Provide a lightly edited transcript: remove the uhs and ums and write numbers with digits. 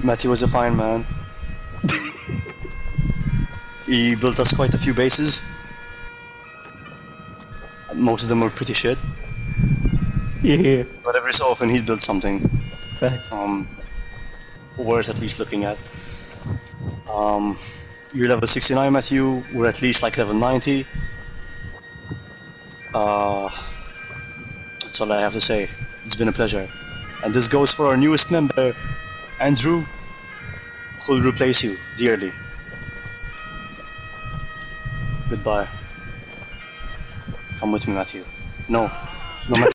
Matthew was a fine man. He built us quite a few bases. Most of them were pretty shit, Yeah. but every so often he'd build something Facts. worth at least looking at. You're level 69, Matthew. We're at least like level 90. That's all I have to say. It's been a pleasure. And this goes for our newest member, Andrew, who'll replace you dearly. Goodbye. Come with me, Matthew. No. No, Matthew.